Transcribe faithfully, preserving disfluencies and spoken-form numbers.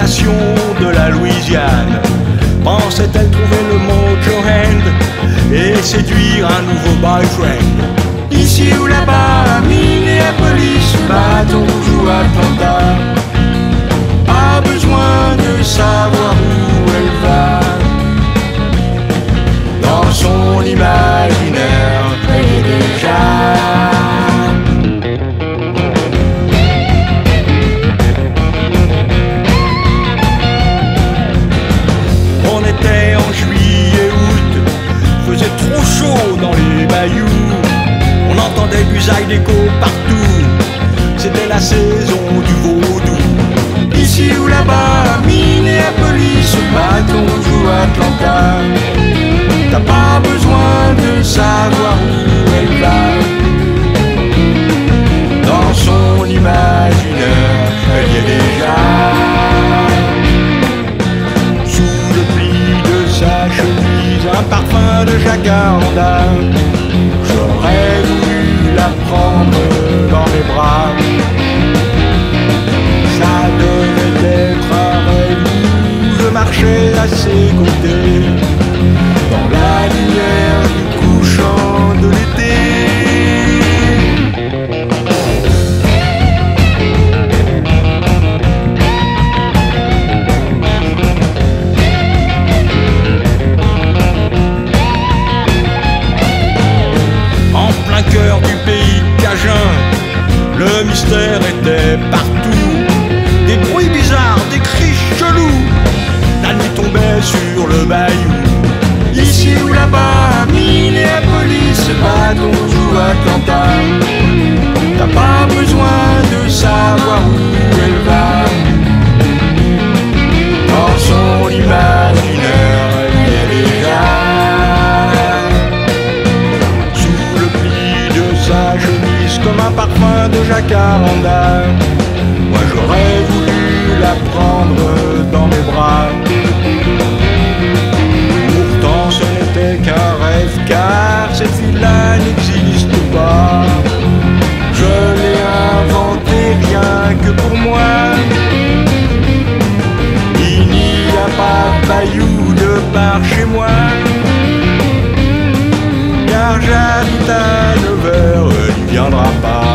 négociation de la Louisiane. Pensait-elle trouver le mojo hand et séduire un nouveau boyfriend? Ici ou là-bas, à Minneapolis, Baton Rouge ou Atlanta, pas besoin de savoir où elle va. Dans son imaginaire, elle est déjà. On était en juillet, août, faisait trop chaud dans les bayous. On entendait busailles d'écho partout, c'était la saison du vaudou. Ici ou là-bas, à Minneapolis, Baton Rouge ou Atlanta, t'as pas besoin de savoir où elle va. Dans son imaginaire, elle y est déjà. Sous le pli de sa chemise, un parfum de jacaranda. J'aurais voulu la prendre dans mes bras. Ça devait être un rêve où je marchais à ses côtés, dans la lumière du couchant de l'été. En plein cœur du pays cajun, le mystère était partout. Des bruits bizarres, des cris chelous, la nuit tombait sur le bayou. Ici ou là-bas, à Minneapolis, Baton Rouge ou Atlanta, t'as pas besoin de savoir où elle va. Dans son imaginaire, elle est déjà. Sous le pli de sa chemise, comme un parfum de jacaranda, moi j'aurais voulu la prendre dans mes bras. Pourtant ce n'était qu'un rêve, car cette fille-là n'existe pas. Je l'ai inventée rien que pour moi. Il n'y a pas de bayou de par chez moi, car j'habite à Nevers, elle n'y viendra pas.